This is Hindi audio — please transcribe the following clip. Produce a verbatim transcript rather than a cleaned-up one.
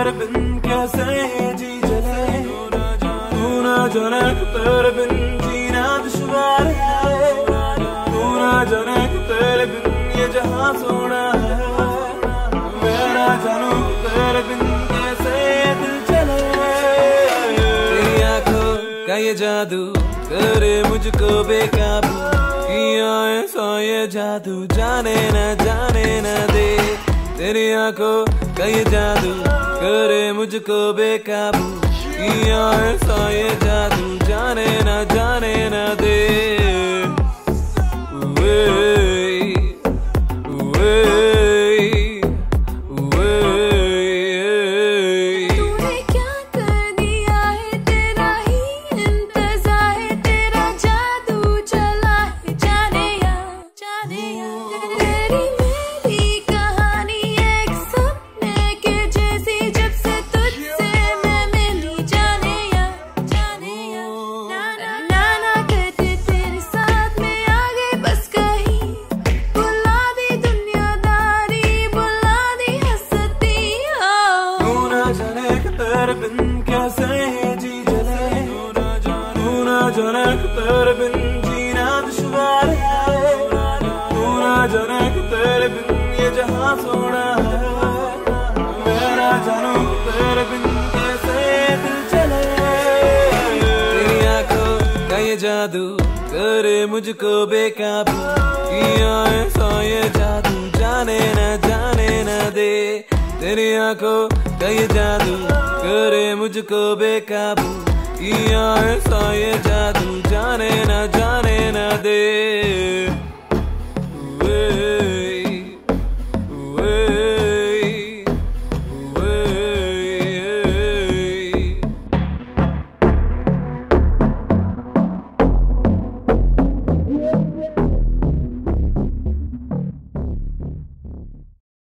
तेरे बिन कैसे ये जी चले, तू ना जाने कि तेरे बिन जीना दुश्वार है, तू ना जाने कि तेरे बिन ये जहां सोना है, मैं ना जानू कि तेरे बिन कैसे दिल चले। तेरी आंखों का ये जादू करे मुझको बेकाबू, किया ऐसा ये जादू जाने न जाने न दे। तेरी आंखों का ये जादू करे मुझको बेकाबू, किया ऐसा ये जादू जाने न जाने न दे। तेरे बिन कैसे जी चले, तू ना जाने कि तेरे बिन जीना दुश्वार है, तू ना जाने कि तेरे बिन ये जहां सोना है, मैं ना जानू कि तेरे बिन कैसे दिल चले। तेरी आंखों का ये जादू करे मुझको बेकाबू, किया ऐसा ये जादू जाने न जाने न दे। तेरी आंखों का ये जादू करे मुझको बेकाबू, किया ऐसा ये